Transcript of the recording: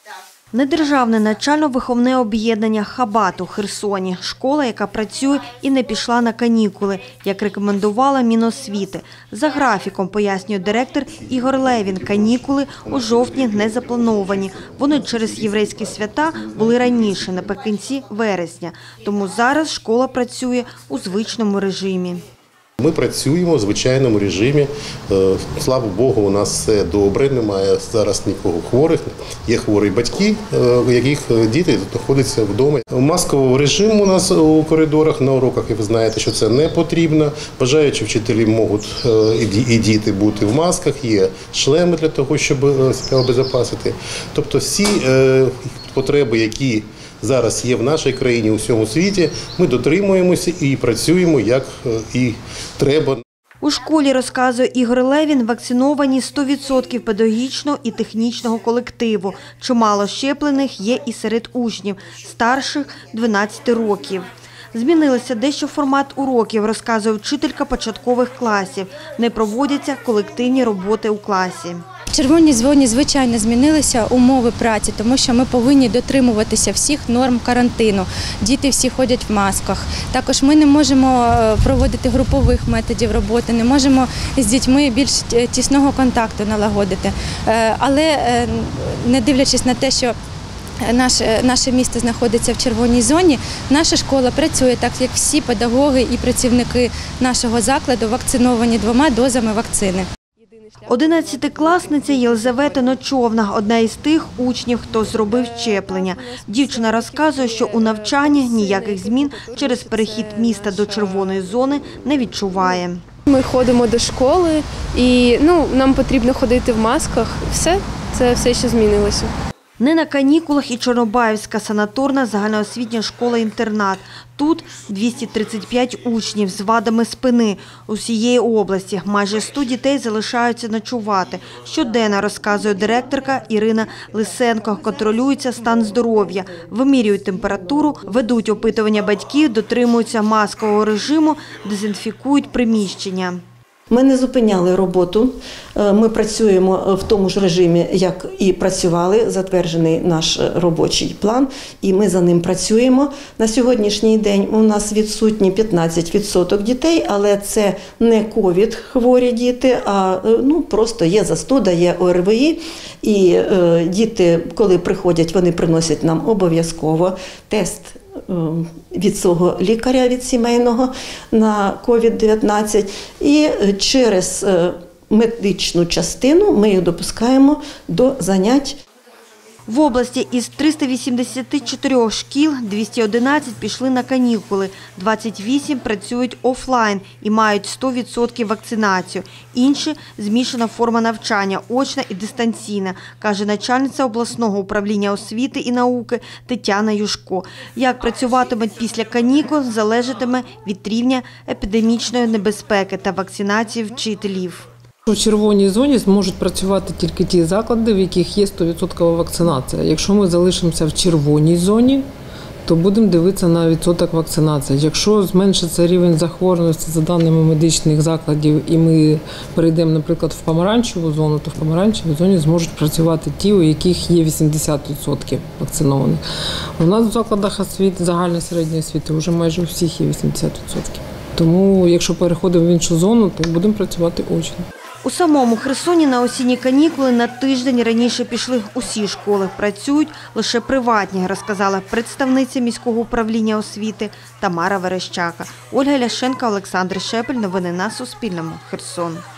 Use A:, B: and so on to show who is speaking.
A: Недержавне навчально-виховне об'єднання «Хабат» у Херсоні – школа, яка працює і не пішла на канікули, як рекомендувала Міносвіти. За графіком, пояснює директор Ігор Левін, канікули у жовтні не заплановані. Вони через єврейські свята були раніше, наприкінці вересня. Тому зараз школа працює у звичному режимі.
B: Ми працюємо в звичайному режимі. Слава Богу, у нас все добре, немає зараз нікого хворих. Є хворі батьки, яких діти знаходяться вдома. Масковий режим у нас у коридорах на уроках, і ви знаєте, що це не потрібно. Бажаючі вчителі можуть і діти бути в масках, є шлеми для того, щоб себе обезпечити. Тобто всі потреби, які зараз є в нашій країні, у всьому світі, ми дотримуємося і працюємо, як і треба.
A: У школі, розказує Ігор Левін, вакциновані 100% педагогічного і технічного колективу. Чимало щеплених є і серед учнів, старших 12 років. Змінилося дещо формат уроків, розказує вчителька початкових класів. Не проводяться колективні роботи у класі.
C: В червоній зоні, звичайно, змінилися умови праці, тому що ми повинні дотримуватися всіх норм карантину. Діти всі ходять в масках. Також ми не можемо проводити групових методів роботи, не можемо з дітьми більш тісного контакту налагодити. Але не дивлячись на те, що наше місто знаходиться в червоній зоні, наша школа працює так, як всі педагоги і працівники нашого закладу вакциновані 2 дозами вакцини.
A: 11-класниця Єлизавета Ночовна – одна із тих учнів, хто зробив щеплення. Дівчина розказує, що у навчанні ніяких змін через перехід міста до червоної зони не відчуває.
D: Ми ходимо до школи і нам потрібно ходити в масках. Це все ще змінилося.
A: Не на канікулах і Чорнобаївська санаторна загальноосвітня школа-інтернат. Тут 235 учнів з вадами спини усієї області. Майже 100 дітей залишаються ночувати. Щоденно, розказує директорка Ірина Лисенко, контролюється стан здоров'я, вимірюють температуру, ведуть опитування батьків, дотримуються маскового режиму, дезінфікують приміщення.
E: Ми не зупиняли роботу, ми працюємо в тому ж режимі, як і працювали, затверджений наш робочий план, і ми за ним працюємо. На сьогоднішній день у нас відсутні 15% дітей, але це не ковід-хворі діти, а просто є застуда, є ОРВІ, і діти, коли приходять, вони приносять нам обов'язково тест від свого лікаря, від сімейного на COVID-19, і через медичну частину ми їх допускаємо до занять.
A: В області із 384 шкіл 211 пішли на канікули, 28 працюють офлайн і мають 100% вакцинацію. Інші – змішана форма навчання, очна і дистанційна, каже начальниця обласного управління освіти і науки Тетяна Юшко. Як працюватимуть після канікул, залежатиме від рівня епідемічної небезпеки та вакцинації вчителів.
F: У червоній зоні зможуть працювати тільки ті заклади, в яких є 100% вакцинація. Якщо ми залишимося в червоній зоні, то будемо дивитися на відсоток вакцинації. Якщо зменшиться рівень захворюваності за даними медичних закладів і ми перейдемо, наприклад, в помаранчеву зону, то в помаранчевій зоні зможуть працювати ті, у яких є 80% вакцинованих. У нас в закладах освіти, загальної середньої освіти, вже майже у всіх є 80%. Тому, якщо переходимо в іншу зону, то будемо працювати очно.
A: У самому Херсоні на осінні канікули на тиждень раніше пішли усі школи. Працюють лише приватні, розказала представниця міського управління освіти Тамара Верещака. Ольга Ляшенко, Олександр Шепель. Новини на Суспільному. Херсон.